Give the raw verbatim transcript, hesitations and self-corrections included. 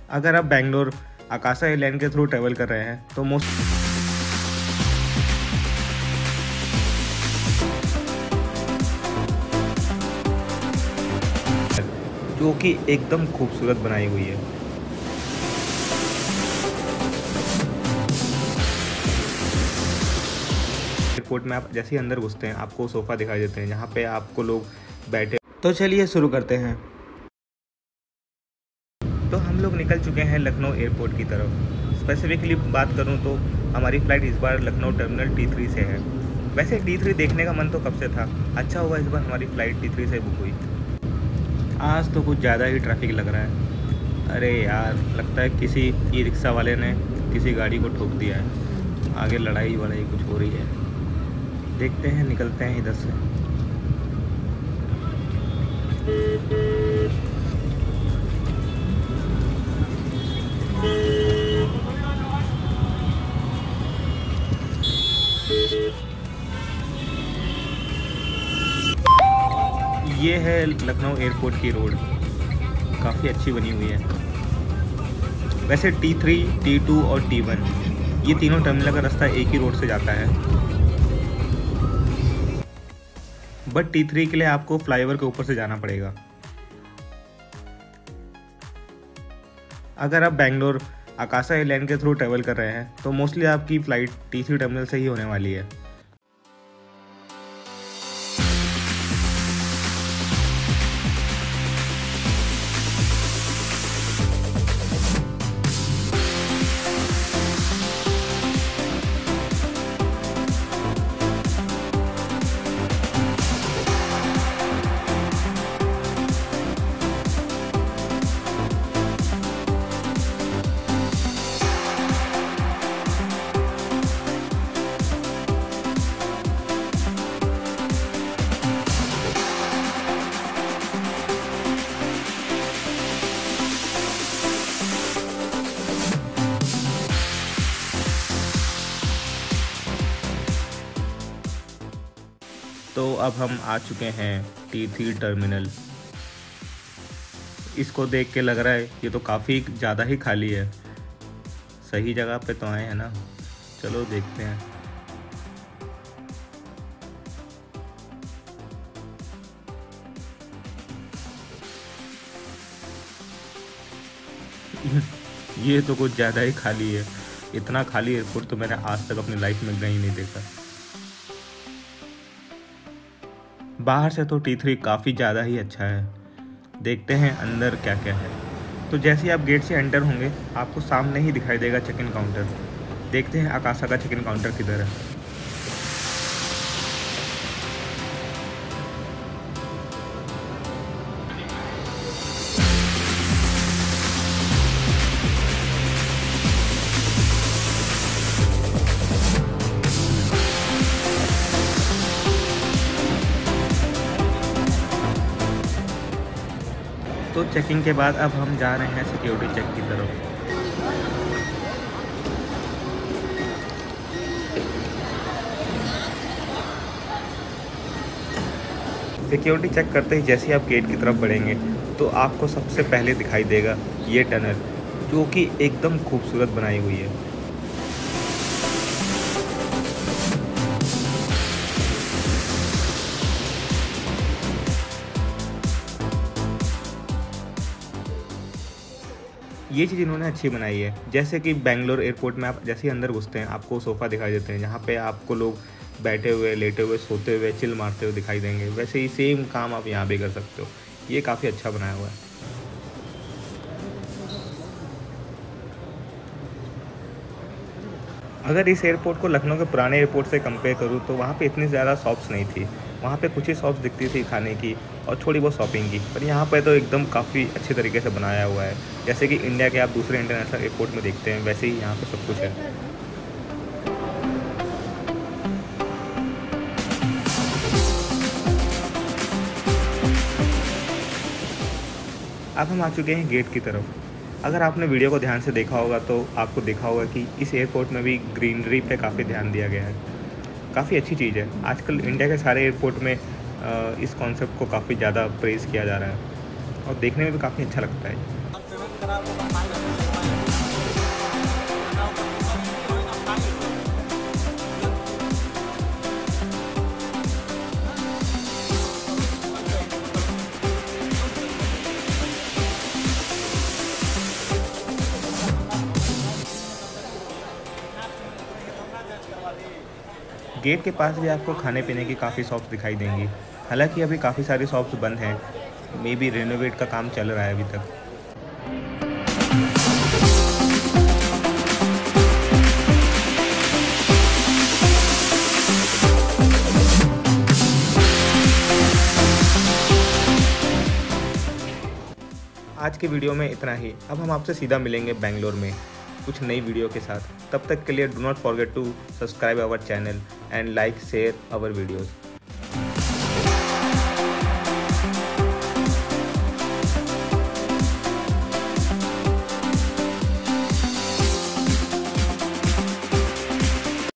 अगर आप बेंगलोर आकाशा एयरलाइन के थ्रू ट्रैवल कर रहे हैं तो मोस्ट जो कि एकदम खूबसूरत बनाई हुई है। एयरपोर्ट में आप जैसे ही अंदर घुसते हैं आपको सोफ़ा दिखाई देते हैं जहाँ पे आपको लोग बैठे। तो चलिए शुरू करते हैं। तो हम लोग निकल चुके हैं लखनऊ एयरपोर्ट की तरफ। स्पेसिफिकली बात करूं तो हमारी फ़्लाइट इस बार लखनऊ टर्मिनल टी थ्री से है। वैसे टी थ्री देखने का मन तो कब से था, अच्छा हुआ इस बार हमारी फ़्लाइट टी थ्री से बुक हुई। आज तो कुछ ज़्यादा ही ट्रैफिक लग रहा है। अरे यार, लगता है किसी ई रिक्शा वाले ने किसी गाड़ी को ठोक दिया है। आगे लड़ाई वड़ाई कुछ हो रही है। देखते हैं, निकलते हैं इधर से। ये है लखनऊ एयरपोर्ट की रोड, काफ़ी अच्छी बनी हुई है। वैसे टी थ्री, टी टू और टी वन ये तीनों टर्मिनल का रास्ता एक ही रोड से जाता है, बट टी थ्री के लिए आपको फ्लाईओवर के ऊपर से जाना पड़ेगा। अगर आप बेंगलोर आकाशा एयरलाइन के थ्रू ट्रैवल कर रहे हैं तो मोस्टली आपकी फ़्लाइट टी थ्री टर्मिनल से ही होने वाली है। तो अब हम आ चुके हैं टी थ्री टर्मिनल। इसको देख के लग रहा है ये तो काफ़ी ज़्यादा ही खाली है। सही जगह पे तो आए हैं ना, चलो देखते हैं। ये तो कुछ ज़्यादा ही खाली है। इतना खाली एयरपोर्ट तो मैंने आज तक अपनी लाइफ में कहीं नहीं देखा। बाहर से तो टी थ्री काफ़ी ज़्यादा ही अच्छा है। देखते हैं अंदर क्या क्या है। तो जैसे ही आप गेट से एंटर होंगे आपको सामने ही दिखाई देगा चेक इन काउंटर। देखते हैं आकाशा का चेक इन काउंटर किधर है। तो चेकिंग के बाद अब हम जा रहे हैं सिक्योरिटी चेक की तरफ। सिक्योरिटी चेक करते ही जैसे ही आप गेट की तरफ बढ़ेंगे तो आपको सबसे पहले दिखाई देगा ये टनल, जो कि एकदम खूबसूरत बनाई हुई है। ये चीज़ इन्होंने अच्छी बनाई है। जैसे कि बेंगलोर एयरपोर्ट में आप जैसे ही अंदर घुसते हैं आपको सोफ़ा दिखाई देते हैं जहाँ पे आपको लोग बैठे हुए, लेटे हुए, सोते हुए, चिल मारते हुए दिखाई देंगे। वैसे ही सेम काम आप यहाँ भी कर सकते हो। ये काफ़ी अच्छा बनाया हुआ है। अगर इस एयरपोर्ट को लखनऊ के पुराने एयरपोर्ट से कंपेयर करूँ तो वहाँ पे इतनी ज़्यादा शॉप्स नहीं थी। वहाँ पे कुछ ही शॉप्स दिखती थी खाने की और थोड़ी बहुत शॉपिंग की, पर यहाँ पे तो एकदम काफ़ी अच्छे तरीके से बनाया हुआ है। जैसे कि इंडिया के आप दूसरे इंटरनेशनल एयरपोर्ट में देखते हैं वैसे ही यहाँ पे सब कुछ है। अब हम आ चुके हैं गेट की तरफ। अगर आपने वीडियो को ध्यान से देखा होगा तो आपको देखा होगा कि इस एयरपोर्ट में भी ग्रीनरी पे काफ़ी ध्यान दिया गया है। काफ़ी अच्छी चीज़ है। आजकल इंडिया के सारे एयरपोर्ट में इस कॉन्सेप्ट को काफ़ी ज़्यादा प्रेज़ किया जा रहा है और देखने में भी काफ़ी अच्छा लगता है। गेट के पास भी आपको खाने पीने की काफ़ी शॉप्स दिखाई देंगी। हालांकि अभी काफ़ी सारी शॉप्स बंद हैं, मे बी रेनोवेट का काम चल रहा है अभी तक। आज के वीडियो में इतना ही। अब हम आपसे सीधा मिलेंगे बेंगलोर में कुछ नई वीडियो के साथ। तब तक के लिए do not forget to subscribe our channel and like share our videos.